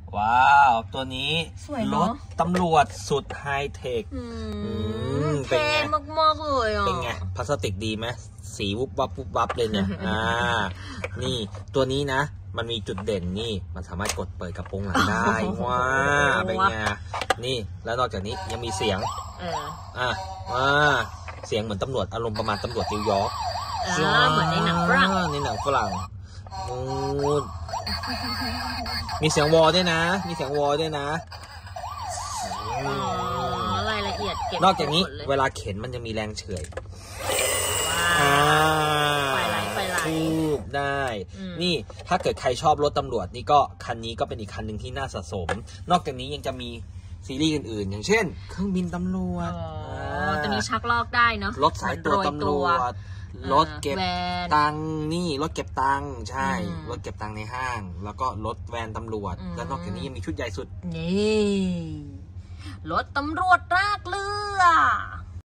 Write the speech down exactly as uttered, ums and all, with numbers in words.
ว้าวตัวนี้รถตำรวจสุดไฮเทคเป็นไงมากๆเลยอ่ะเป็นไงพลาสติกดีไหมสีวุบวับวุบวับเลยเนี่ยอ่านี่ตัวนี้นะมันมีจุดเด่นนี่มันสามารถกดเปิดกระโปรงหลังได้ว้าเป็นไงนี่แล้วนอกจากนี้ยังมีเสียงอ่าอ่าเสียงเหมือนตำรวจอารมณ์ประมาณตำรวจนิวยอร์กเหมือนในหนังฝรั่งในหนังฝรั่งมีเสียงวอลด้วยนะมีเสียงวอลด้วยนะรายละเอียดเก็บนอกจากนี้เวลาเข็นมันจะมีแรงเฉื่อยไปไหลไปไหลได้นี่ถ้าเกิดใครชอบรถตำรวจนี่ก็คันนี้ก็เป็นอีกคันหนึ่งที่น่าสะสมนอกจากนี้ยังจะมีซีรีส์อื่นๆอย่างเช่นเครื่องบินตำรวจตัวนี้ชักลอกได้เนาะรถสายตรวจตำรวจรถเก็บตังค์นี่รถเก็บตังค์ใช่รถเก็บตังค์ในห้างแล้วก็รถแวนตำรวจแล้วนอกจากนี้ยังมีชุดใหญ่สุดนี่รถตำรวจรากเรือ